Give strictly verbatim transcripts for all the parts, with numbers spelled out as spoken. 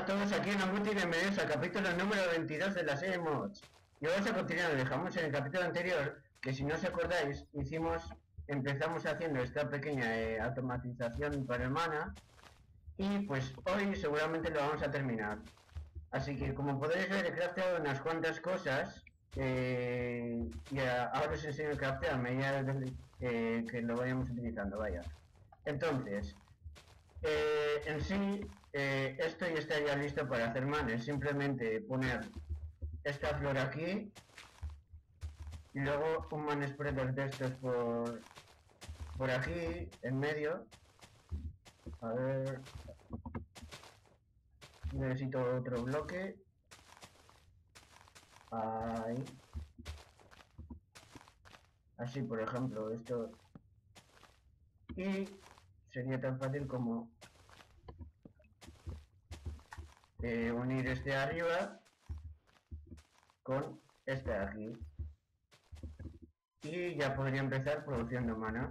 a todos, aquí en Amuti y bienvenidos al capítulo número veintidós de la serie Mods. Y vamos a continuar, dejamos en el capítulo anterior, que si no os acordáis, hicimos, empezamos haciendo esta pequeña eh, automatización para el mana, y pues hoy seguramente lo vamos a terminar. Así que como podréis ver, he crafteado unas cuantas cosas, eh, y a, ahora os enseño el crafteo a medida de, eh, que lo vayamos utilizando, vaya. Entonces, eh, en sí, eh, esto ya estaría listo para hacer mana, es simplemente poner esta flor aquí y luego un man spreader de estos por, por aquí, en medio. A ver, necesito otro bloque. Ahí. Así, por ejemplo, esto. Y sería tan fácil como eh, unir este de arriba con este de aquí. Y ya podría empezar produciendo mana.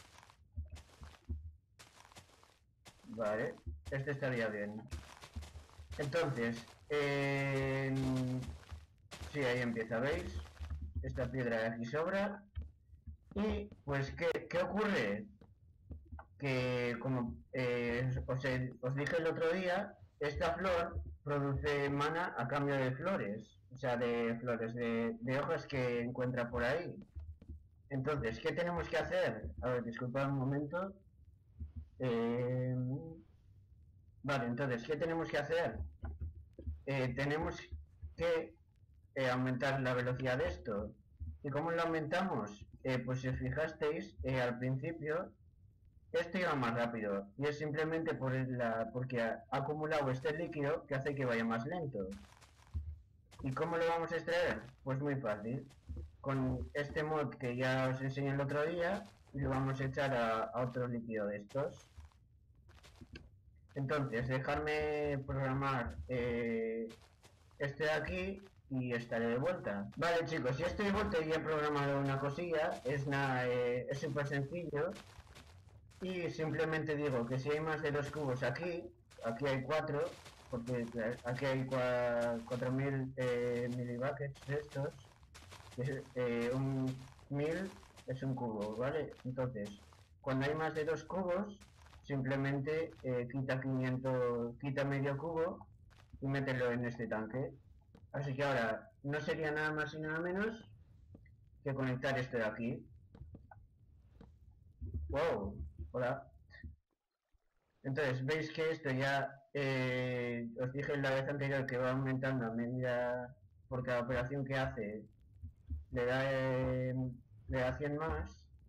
Vale, este estaría bien. Entonces, eh, sí, ahí empieza, ¿veis? Esta piedra de aquí sobra. Y pues, ¿qué, qué ocurre? Que como eh, os, os dije el otro día, esta flor produce mana a cambio de flores. O sea, de flores, de, de hojas que encuentra por ahí. Entonces, ¿qué tenemos que hacer? A ver, disculpad un momento. Eh, vale, entonces, ¿qué tenemos que hacer? Eh, tenemos que eh, aumentar la velocidad de esto. ¿Y cómo lo aumentamos? Eh, pues si os fijasteis, eh, al principio esto iba más rápido. Y es simplemente por la, porque ha acumulado este líquido que hace que vaya más lento. ¿Y cómo lo vamos a extraer? Pues muy fácil. Con este mod que ya os enseñé el otro día, lo vamos a echar a, a otro líquido de estos. Entonces, dejarme programar eh, este de aquí y estaré de vuelta. Vale, chicos, ya estoy de vuelta y he programado una cosilla. Es nada, eh, es súper sencillo. Y simplemente digo que si hay más de dos cubos aquí, aquí hay cuatro, porque aquí hay cuatro mil eh, milibuckets de estos. Es, eh, un mil es un cubo, ¿vale? Entonces, cuando hay más de dos cubos, simplemente eh, quita quinientos, quita medio cubo y mételo en este tanque. Así que ahora no sería nada más y nada menos que conectar esto de aquí. Wow, hola. Entonces, veis que esto ya eh, os dije la vez anterior que va aumentando a medida por cada operación que hace. Le da, eh, le da cien más.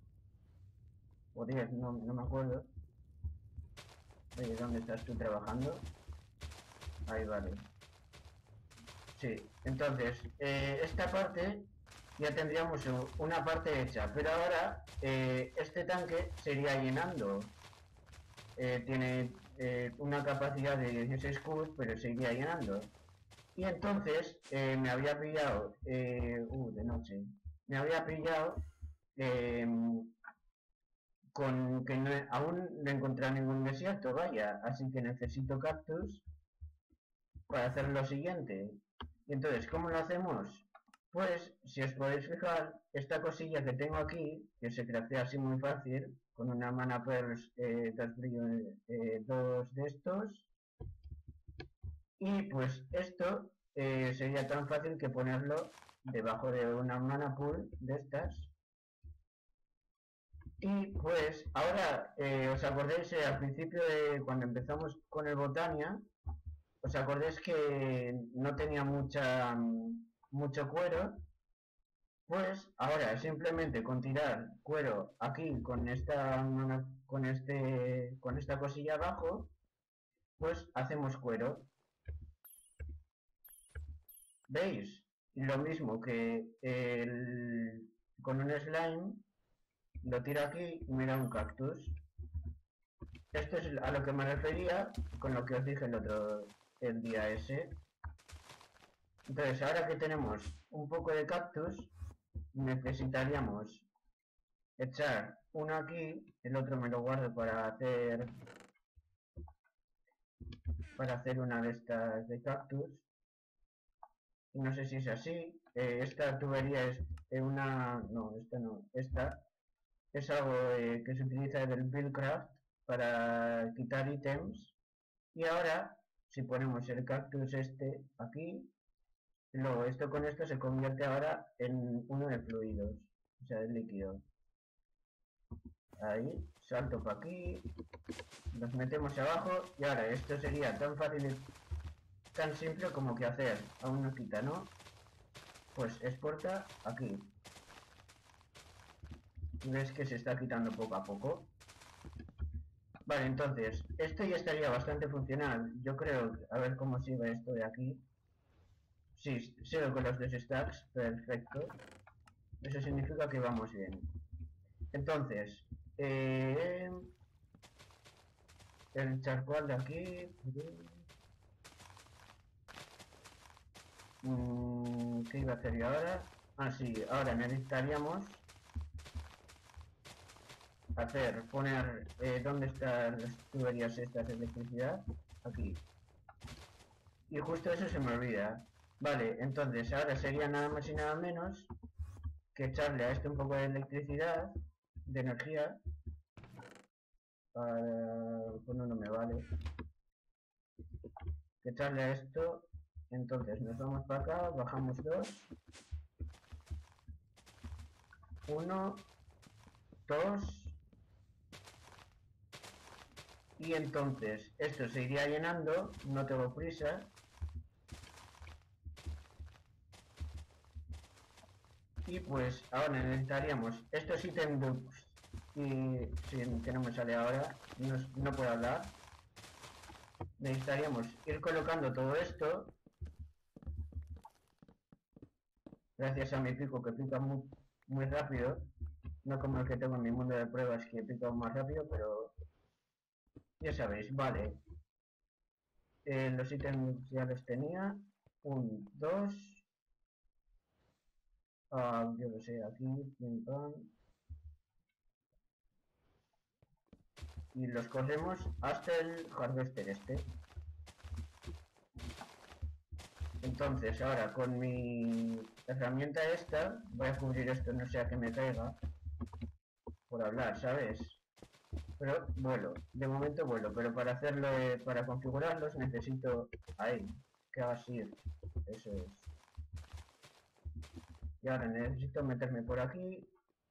O diez, no, no me acuerdo. Oye, ¿dónde estás tú trabajando? Ahí vale. Sí, entonces, eh, esta parte ya tendríamos una parte hecha, pero ahora eh, este tanque se iría llenando. Eh, tiene eh, una capacidad de dieciséis cubos, pero se iría llenando. Y entonces eh, me había pillado, eh, uh, de noche, me había pillado eh, con que no, aún no he encontrado ningún desierto, vaya, así que necesito cactus para hacer lo siguiente. Y entonces, ¿cómo lo hacemos? Pues, si os podéis fijar, esta cosilla que tengo aquí, que se craftea así muy fácil, con una mana pearls, eh, dos, eh, dos de estos, y pues esto eh, sería tan fácil que ponerlo debajo de una mana pool de estas. Y pues ahora, eh, ¿os acordáis eh, al principio de cuando empezamos con el Botania? ¿Os acordáis que no tenía mucha mucho cuero? Pues ahora simplemente con tirar cuero aquí con esta con este con esta cosilla abajo, pues hacemos cuero. ¿Veis? Lo mismo que el, con un slime lo tiro aquí y me da un cactus. Esto es a lo que me refería con lo que os dije el otro el día ese. Entonces, ahora que tenemos un poco de cactus, necesitaríamos echar uno aquí, el otro me lo guardo para hacer para hacer una de estas de cactus. Y no sé si es así. Eh, esta tubería es eh, una... no, esta no, esta es algo eh, que se utiliza del Buildcraft para quitar ítems. Y ahora, si ponemos el cactus este aquí, luego esto con esto se convierte ahora en uno de fluidos, o sea, de líquido. Ahí, salto para aquí, nos metemos abajo y ahora esto sería tan fácil y tan simple como que hacer a una quita, ¿no? Pues exporta aquí. Ves que se está quitando poco a poco. Vale, entonces, esto ya estaría bastante funcional. Yo creo, a ver cómo sigue esto de aquí. Sí, sigo con los dos stacks, perfecto. Eso significa que vamos bien. Entonces, eh, el charcoal de aquí. Mm, ¿Qué iba a hacer yo ahora? Ah, sí, ahora necesitaríamos hacer, poner, eh, ¿dónde están las tuberías estas de electricidad? Aquí. Y justo eso se me olvida. Vale, entonces ahora sería nada más y nada menos que echarle a esto un poco de electricidad, de energía. Para... bueno, no me vale. Que echarle a esto. Entonces nos vamos para acá, bajamos dos. Uno, dos. Y entonces esto se iría llenando, no tengo prisa. Y pues ahora necesitaríamos estos ítem books. Y si que no me sale ahora, no, no puedo hablar. Necesitaríamos ir colocando todo esto. Gracias a mi pico que pica muy, muy rápido. No como el que tengo en mi mundo de pruebas que pica más rápido, pero ya sabéis, vale. Eh, los ítems ya los tenía. Un, dos. Uh, yo lo sé, aquí, pim, pam. Y los cogemos hasta el harvester este. Entonces ahora con mi herramienta esta voy a cubrir esto, no sea que me caiga por hablar, ¿sabes? Pero vuelo, de momento vuelo, pero para hacerlo, eh, para configurarlos necesito ahí, que haga shift, eso es. Y ahora necesito meterme por aquí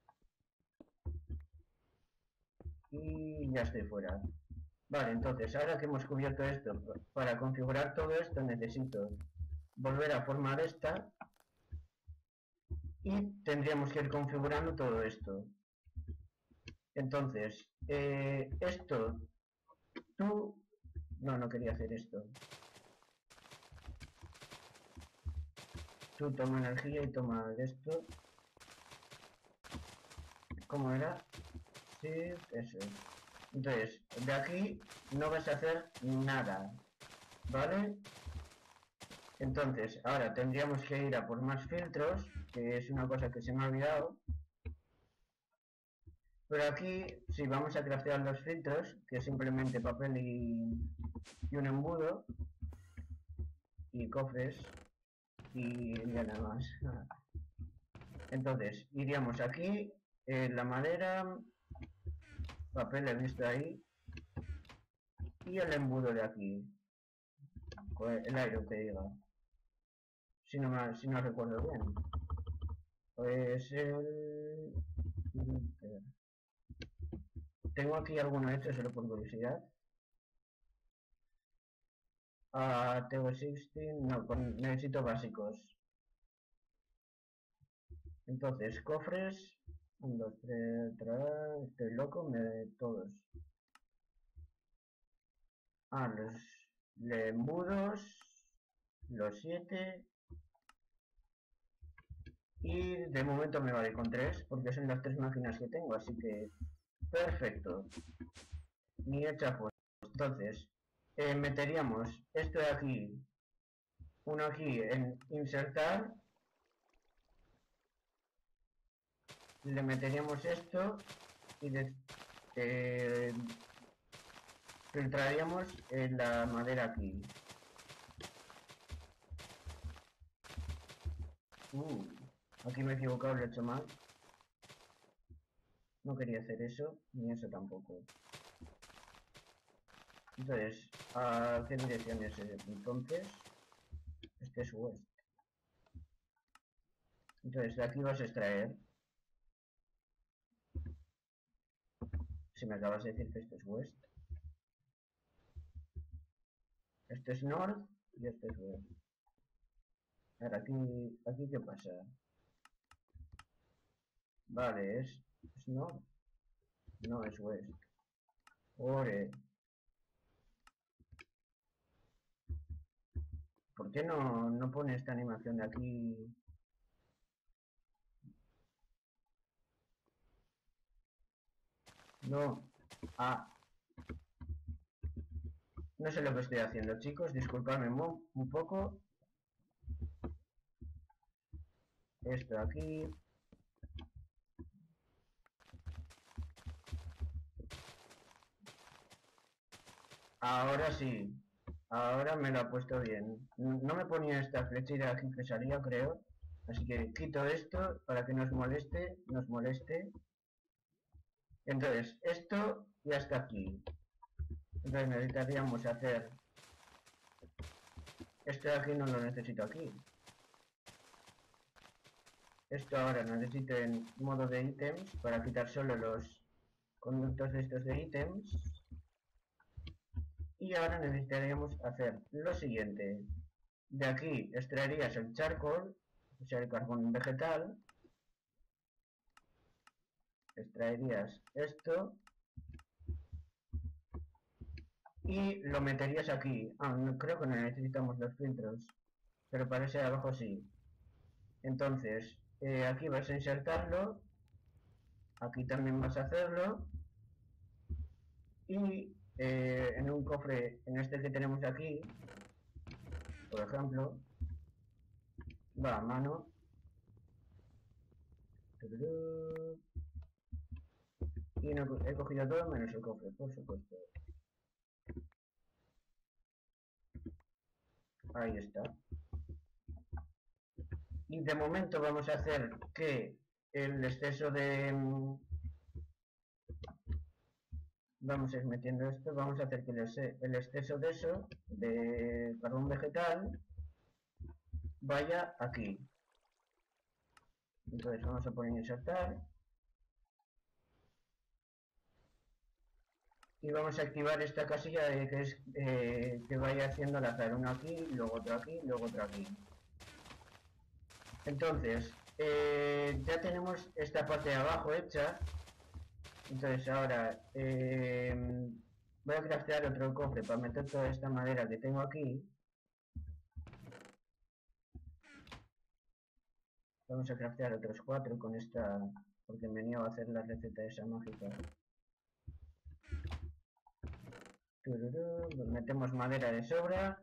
y ya estoy fuera. Vale, entonces ahora que hemos cubierto esto, para configurar todo esto necesito volver a formar esta y tendríamos que ir configurando todo esto. Entonces, eh, esto, tú, no, no quería hacer esto. Tú toma energía y toma esto. ¿Cómo era? Sí, eso es. Entonces, de aquí no vas a hacer nada, ¿vale? Entonces, ahora tendríamos que ir a por más filtros, que es una cosa que se me ha olvidado. Pero aquí, si sí, vamos a craftear los filtros, que es simplemente papel y, y un embudo, y cofres, y ya nada más. Entonces, iríamos aquí, eh, la madera, papel he visto ahí, y el embudo de aquí, el aire que diga, si no, me, si no recuerdo bien. Pues el... tengo aquí alguno hecho solo por curiosidad. Uh, tengo sesenta, no, con, necesito básicos. Entonces, cofres, uno, dos, tres, estoy loco, me todos. Ah, los embudos, los siete. Y de momento me vale con tres, porque son las tres máquinas que tengo, así que perfecto. Ni hecha pues. Entonces, eh, meteríamos esto de aquí, uno aquí en insertar, le meteríamos esto y de, eh, filtraríamos en la madera aquí. Uh, aquí me he equivocado, lo he hecho mal. No quería hacer eso, ni eso tampoco. Entonces, ¿a qué dirección es? Entonces, este es west. Entonces, de aquí vas a extraer. Si me acabas de decir que esto es west. Este es north y este es west. Ahora, aquí, aquí ¿qué pasa? Vale, es, es north. No, es west. Ore. ¿Por qué no, no pone esta animación de aquí? No. Ah. No sé lo que estoy haciendo, chicos. Disculpadme un poco. Esto aquí. Ahora sí. Ahora me lo ha puesto bien. No me ponía esta flechita aquí que salía, creo. Así que quito esto para que nos moleste. Nos moleste. Entonces, esto ya está aquí. Entonces necesitaríamos hacer... Esto de aquí no lo necesito aquí. Esto ahora necesito en modo de ítems para quitar solo los conductos de estos de ítems. Y ahora necesitaríamos hacer lo siguiente. De aquí extraerías el charcoal, o sea el carbón vegetal. Extraerías esto. Y lo meterías aquí. Ah, no, creo que no necesitamos los filtros. Pero para ese de abajo sí. Entonces, eh, aquí vas a insertarlo. Aquí también vas a hacerlo. Y eh, en un cofre, en este que tenemos aquí, por ejemplo, va a mano. Y no, he cogido todo menos el cofre, por supuesto. Ahí está. Y de momento vamos a hacer que el exceso de... Vamos a ir metiendo esto, vamos a hacer que el exceso de eso, de carbón vegetal, vaya aquí. Entonces vamos a poner insertar. Y vamos a activar esta casilla de que es eh, que vaya haciendo al azar, uno aquí, luego otro aquí, luego otro aquí. Entonces, eh, ya tenemos esta parte de abajo hecha. Entonces ahora eh, voy a craftear otro cofre para meter toda esta madera que tengo aquí. Vamos a craftear otros cuatro con esta, porque me niego a hacer la receta esa mágica. Metemos madera de sobra.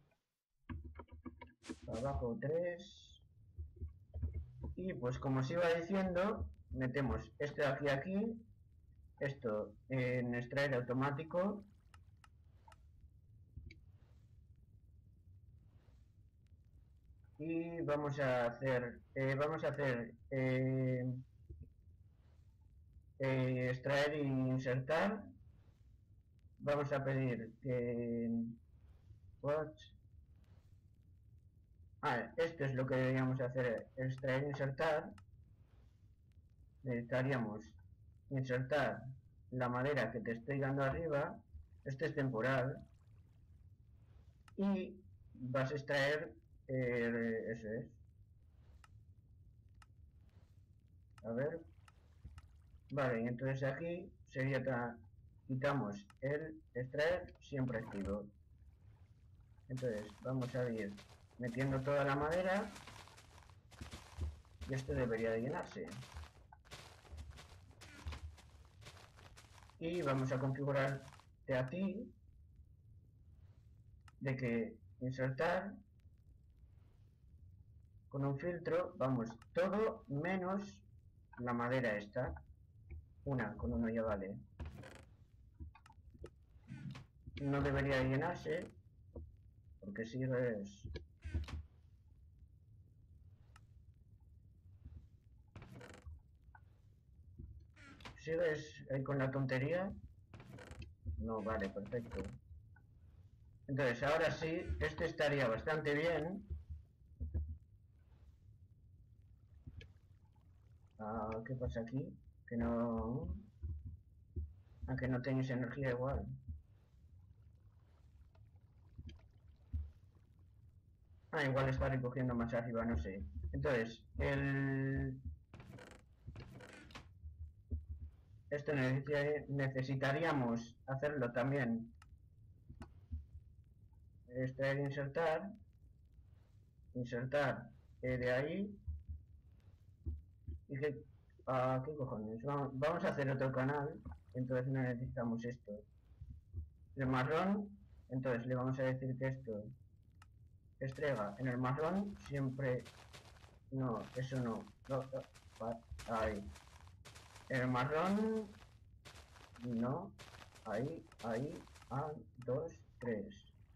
Abajo tres. Y pues como os iba diciendo, metemos esto de aquí a aquí. Esto en extraer automático. Y vamos a hacer, eh, vamos a hacer eh, eh, extraer e insertar. Vamos a pedir que watch. Ah, esto es lo que deberíamos hacer, extraer e insertar. Necesitaríamos insertar la madera que te estoy dando arriba. Este es temporal. Y vas a extraer eh, eso es. A ver. Vale, y entonces aquí sería otra. Quitamos el extraer siempre activo. Entonces vamos a ir metiendo toda la madera. Y esto debería de llenarse. Y vamos a configurarte a ti de que insertar con un filtro, vamos, todo menos la madera esta. Una, con uno ya vale. no debería llenarse, porque sigues... ¿Sigues ahí con la tontería? No, vale, perfecto. Entonces, ahora sí, este estaría bastante bien. Ah, ¿qué pasa aquí? Que no... Ah, que no tenéis energía igual. Ah, igual está recogiendo más arriba, no sé. Entonces, el... Esto necesitaríamos hacerlo también. Extraer, insertar. Insertar eh, de ahí. Y que... Ah, ¿qué cojones? Vamos, vamos a hacer otro canal. Entonces no necesitamos esto. El marrón. Entonces le vamos a decir que esto extraiga en el marrón siempre... No, eso no. No, no. Ahí. En el marrón... No. Ahí, ahí. Ah, dos, tres.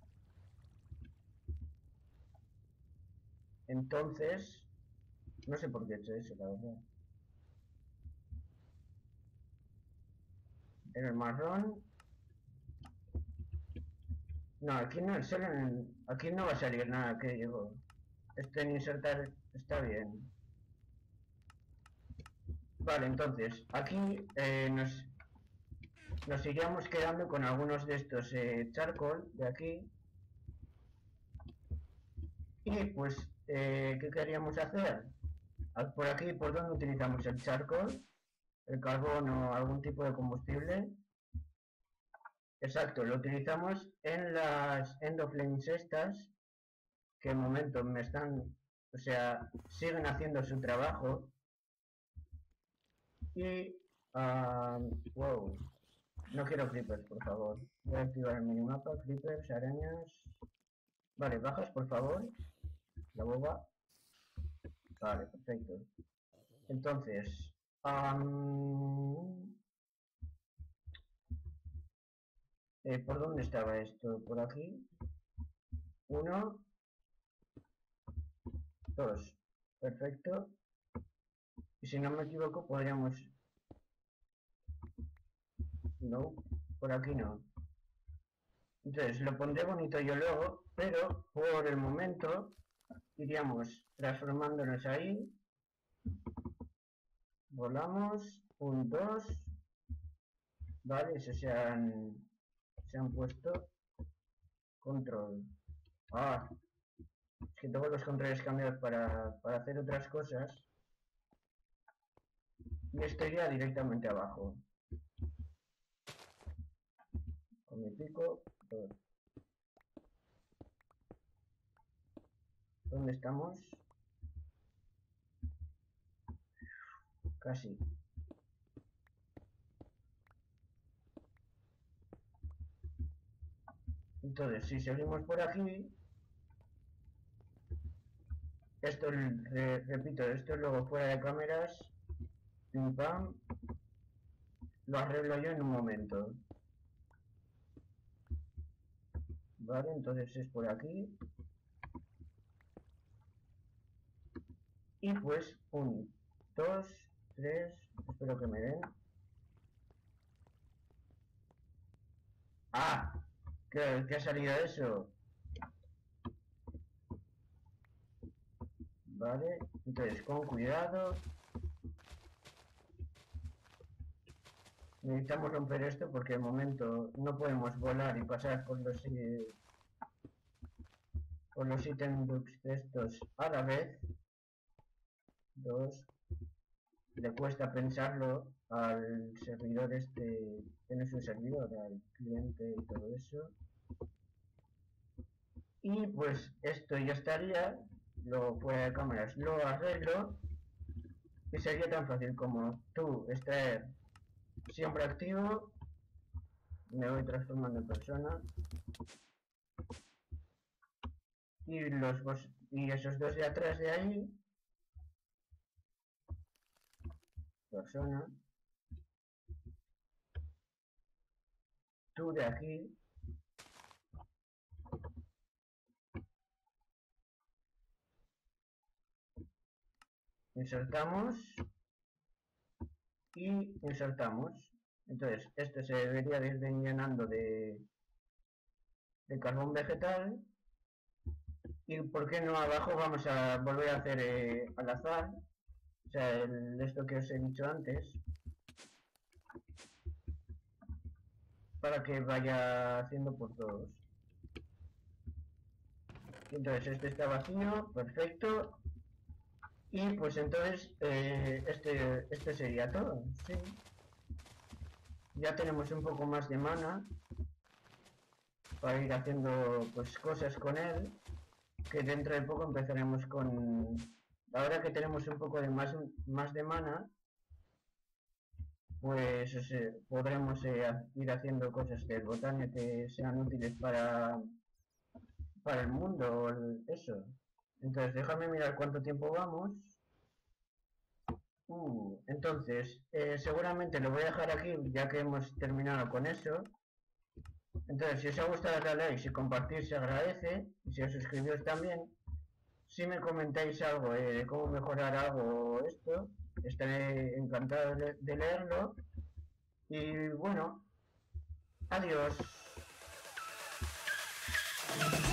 Entonces... No sé por qué he hecho eso, la verdad. En el marrón... No, aquí no, solo en, aquí no va a salir nada que digo. Este en insertar está bien. Vale, entonces, aquí eh, nos, nos iríamos quedando con algunos de estos eh, charcoal de aquí. Y pues, eh, ¿qué queríamos hacer? Por aquí, ¿por dónde utilizamos el charcoal? El carbón o algún tipo de combustible. Exacto, lo utilizamos en las end of flames estas, que en momento me están, o sea, siguen haciendo su trabajo. Y, uh, wow, no quiero creepers, por favor. Voy a activar el minimapa, creepers, arañas. Vale, bajas, por favor. La boba. Vale, perfecto. Entonces, um, eh, ¿por dónde estaba esto? Por aquí. Uno, dos. Perfecto. Y si no me equivoco, podríamos... No, por aquí no. Entonces, lo pondré bonito yo luego, pero por el momento iríamos transformándonos ahí. Volamos. Un, dos. Vale, eso se han, se han puesto. Control. Ah, es que tengo los controles cambiados para, para hacer otras cosas. Y esto iría directamente abajo. Con mi pico. Dos. ¿Dónde estamos? Casi. Entonces, si seguimos por aquí, esto, re, repito, esto luego fuera de cámaras, pim pam, lo arreglo yo en un momento. Vale, entonces es por aquí. Y pues, un, dos, tres, espero que me den. ¡Ah! ¿Qué, qué ha salido eso? Vale, entonces con cuidado. Necesitamos romper esto porque de momento no podemos volar y pasar por los, eh, por los ítems de estos a la vez. Dos. Le cuesta pensarlo al servidor este, que no es un servidor, al cliente y todo eso. Y pues esto ya estaría, lo fuera de cámaras lo arreglo y sería tan fácil como tú extraer siempre activo, me voy transformando en persona y los y esos dos de atrás de ahí, persona, tú de aquí insertamos y insertamos. Entonces este se debería de ir llenando de, de carbón vegetal. Y por qué no abajo vamos a volver a hacer eh, al azar, o sea, el, esto que os he dicho antes, para que vaya haciendo por todos. Entonces este está vacío, perfecto. Y pues entonces eh, este, este sería todo, sí. Ya tenemos un poco más de mana para ir haciendo pues cosas con él, que dentro de poco empezaremos con... Ahora que tenemos un poco de más, más de mana, pues eh, podremos eh, ir haciendo cosas del botanio que sean útiles para, para el mundo, el, eso. Entonces déjame mirar cuánto tiempo vamos. Uh, entonces, eh, seguramente lo voy a dejar aquí ya que hemos terminado con eso. Entonces, si os ha gustado darle a like y compartir se agradece. Y si os suscribís también. Si me comentáis algo eh, de cómo mejorar algo esto, estaré encantado de, de leerlo. Y bueno, adiós.